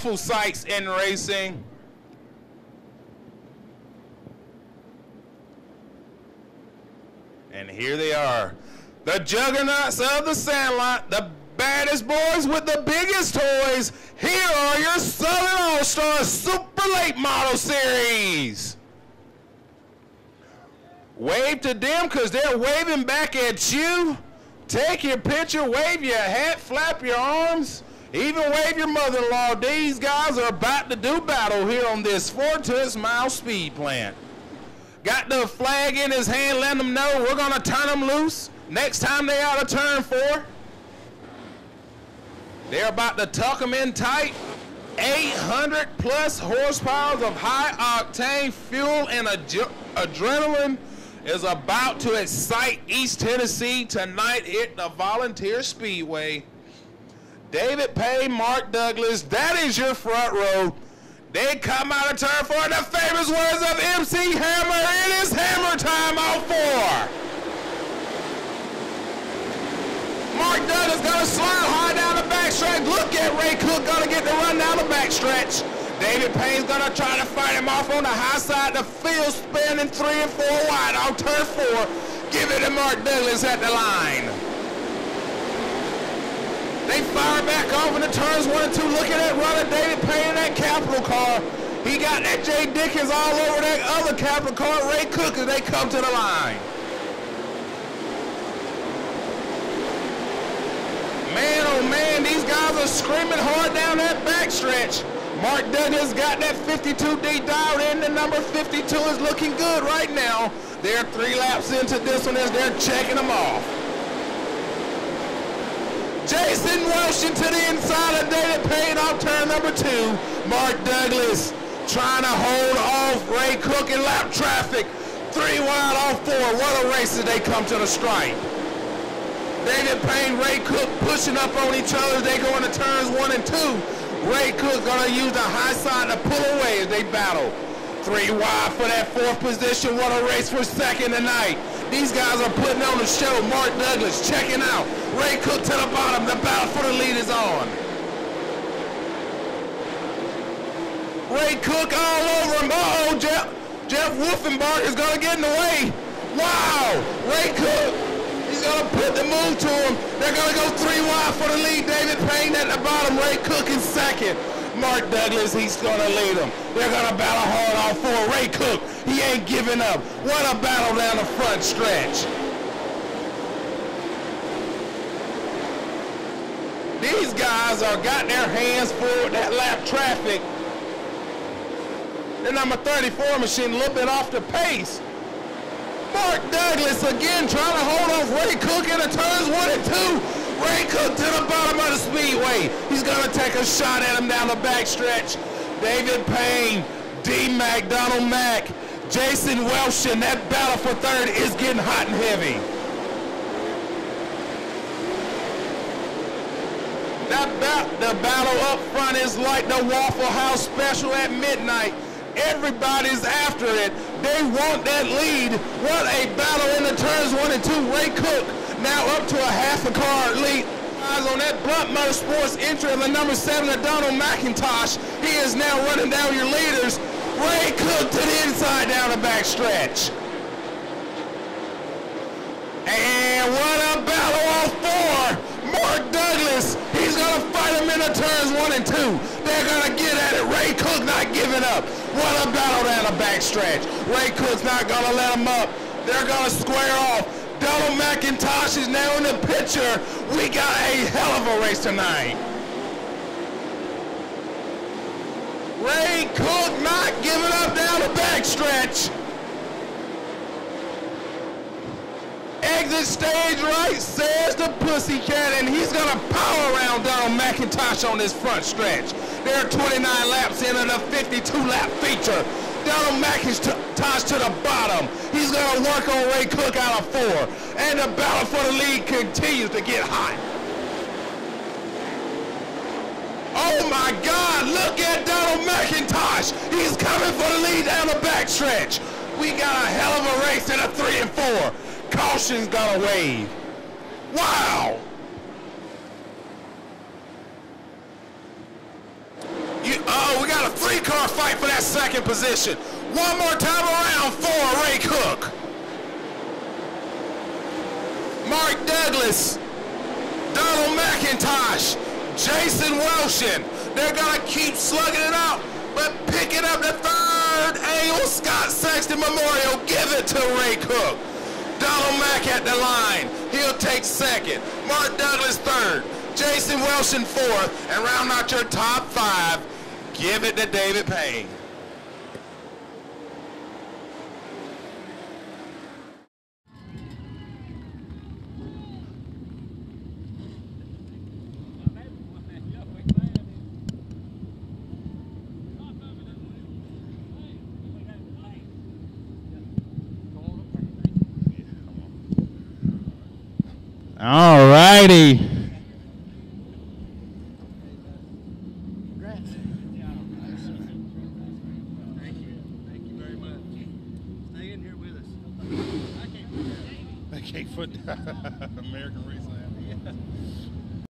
awful sights in racing. And here they are, the juggernauts of the Sandlot, the baddest boys with the biggest toys. Here are your Southern All-Stars Super Late Model Series. Wave to them because they're waving back at you. Take your picture, wave your hat, flap your arms, even wave your mother-in-law. These guys are about to do battle here on this 4-10 mile speed plant. Got the flag in his hand, letting them know we're going to turn them loose next time they out of turn 4. They're about to tuck them in tight. 800 plus horsepower of high octane fuel and adrenaline is about to excite East Tennessee tonight at the Volunteer Speedway. David Payne, Mark Douglas, that is your front row. They come out of turn 4 in the famous words of MC Hammer. It is hammer time on 4. Mark Douglas gonna slide high down the backstretch. Look at Ray Cook gonna get the run down the backstretch. David Payne's gonna try to fight him off on the high side. The field spinning 3 and 4 wide on turn 4. Give it to Mark Douglas at the line. They fire back off into turns 1 and 2. Look at that runner, David Payne in that Capital car. He got that Jay Dickens all over that other Capital car, Ray Cook, as they come to the line. Man, oh man, these guys are screaming hard down that backstretch. Mark Douglas got that 52D dialed in. The number 52 is looking good right now. They're 3 laps into this one as they're checking them off. Jason Welsh to the inside of David Payne off turn number 2. Mark Douglas trying to hold off Ray Cook in lap traffic. 3 wide off 4. What a race as they come to the stripe. David Payne, Ray Cook pushing up on each other as they go into turns 1 and 2. Ray Cook gonna use the high side to pull away as they battle. 3 wide for that 4th position. What a race for second tonight. These guys are putting on the show. Mark Douglas checking out. Ray Cook to the bottom. The battle for the lead is on. Ray Cook all over him. Uh-oh, Jeff Wolfenbarg is going to get in the way. Wow. Ray Cook, he's going to put the move to him. They're going to go 3 wide for the lead. David Payne at the bottom. Ray Cook in second. Mark Douglas, he's going to lead them. They're going to battle hard all 4. Ray Cook, he ain't giving up. What a battle down the front stretch. These guys are got their hands full with that lap traffic. The number 34 machine a little bit off the pace. Mark Douglas again trying to hold off Ray Cook in the turns 1 and 2. Ray Cook to the bottom of the speedway. He's going to take a shot at him down the backstretch. David Payne, D-Mac, Donald Mack, Jason Welsh, and that battle for 3rd is getting hot and heavy. The battle up front is like the Waffle House special at midnight. Everybody's after it. They want that lead. What a battle in the turns 1 and 2. Ray Cook now up to a half a car lead. Eyes on that Blunt Motorsports entry of the number 7 of Donald McIntosh. He is now running down your leaders. Ray Cook to the inside down the backstretch. And what a battle on 4. Mark Douglas, he's going to fight him in the turns 1 and 2. They're going to get at it. Ray Cook not giving up. What a battle down the backstretch. Ray Cook's not going to let him up. They're going to square off. Donald McIntosh is now in the picture. We got a hell of a race tonight. Ray Cook not giving up down the backstretch. Exit stage right, says the Pussycat, and he's going to power around Donald McIntosh on this front stretch. There are 29 laps into the 52-lap feature. Donald McIntosh to the bottom. He's going to work on Ray Cook out of 4. And the battle for the lead continues to get hot. Oh my God, look at Donald McIntosh. He's coming for the lead down the backstretch. We got a hell of a race in a 3 and 4. Caution's gonna wave. Wow. got a 3-car fight for that second position. One more time around for Ray Cook. Mark Douglas, Donald McIntosh, Jason Welshin. They're going to keep slugging it out, but picking up the third annual Scott Sexton Memorial. Give it to Ray Cook. Donald Mack at the line. He'll take second. Mark Douglas third. Jason Welshin fourth. And round out your top 5. Give it to David Payne. All righty. Congrats. Thank you. Thank you very much. Stay in here with us. I can't put American Racing.